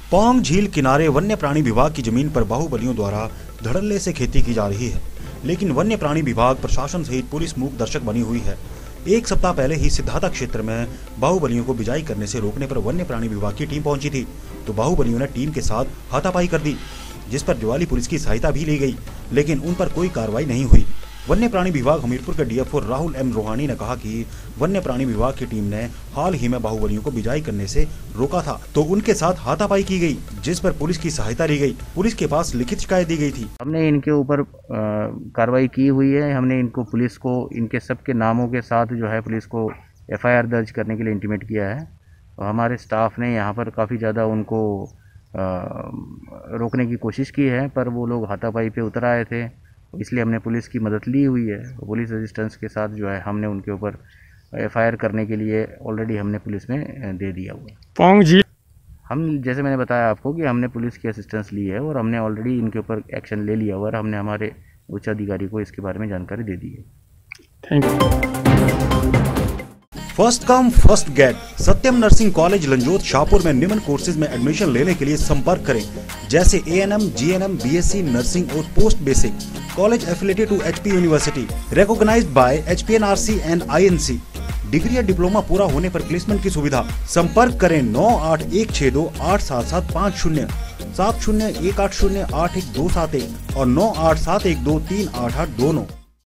पौंग झील किनारे वन्य प्राणी विभाग की जमीन पर बाहुबलियों द्वारा धड़ल्ले से खेती की जा रही है, लेकिन वन्य प्राणी विभाग प्रशासन सहित पुलिस मूक दर्शक बनी हुई है। एक सप्ताह पहले ही सिद्धार्था क्षेत्र में बाहुबलियों को बिजाई करने से रोकने पर वन्य प्राणी विभाग की टीम पहुंची थी, तो बाहुबलियों ने टीम के साथ हाथापाई कर दी, जिस पर ज्वाली पुलिस की सहायता भी ली गई, लेकिन उन पर कोई कार्रवाई नहीं हुई। वन्य प्राणी विभाग हमीरपुर के डीएफओ राहुल एम रोहानी ने कहा कि वन्य प्राणी विभाग की टीम ने हाल ही में बाहुबलियों को बिजाई करने से रोका था, तो उनके साथ हाथापाई की गई, जिस पर पुलिस की सहायता ली गई। पुलिस के पास लिखित शिकायत दी गई थी। हमने इनके ऊपर कार्रवाई की हुई है। हमने इनको पुलिस को इनके सबके नामों के साथ जो है पुलिस को एफआईआर दर्ज करने के लिए इंटीमेट किया है। और हमारे स्टाफ ने यहाँ पर काफ़ी ज़्यादा उनको रोकने की कोशिश की है, पर वो लोग हाथापाई पे उतर आए थे, इसलिए हमने पुलिस की मदद ली हुई है। पुलिस रेजिस्टेंस के साथ जो है हमने उनके ऊपर एफआईआर करने के लिए ऑलरेडी हमने पुलिस में दे दिया हुआ है। पौंग झील हम जैसे मैंने बताया आपको कि हमने पुलिस की असिस्टेंस ली है और हमने ऑलरेडी इनके ऊपर एक्शन ले लिया हुआ है। हमने हमारे उच्च अधिकारी को इसके बारे में जानकारी दे दी है। Thank you. First come first get Satyam nursing college Lanjot Shahpur में निम्न कोर्सेज में एडमिशन लेने के लिए संपर्क करें, जैसे एएनएम, जीएनएम, बीएससी नर्सिंग और post basic. College affiliated to HP university, recognized by HPNRC and INC। Degree या डिप्लोमा पूरा होने पर प्लेसमेंट की सुविधा। संपर्क करें 9816287750, 7018081271 और 9871238829।